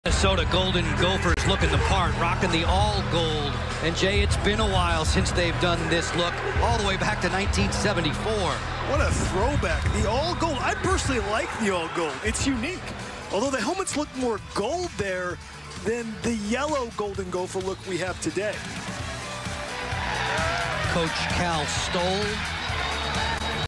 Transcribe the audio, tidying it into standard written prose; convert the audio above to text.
Minnesota Golden Gophers looking the part, rocking the all gold. And Jay, it's been a while since they've done this look, all the way back to 1974. What a throwback, the all gold. I personally like the all gold. It's unique. Although the helmets look more gold there than the yellow Golden Gopher look we have today. Coach Cal Stoll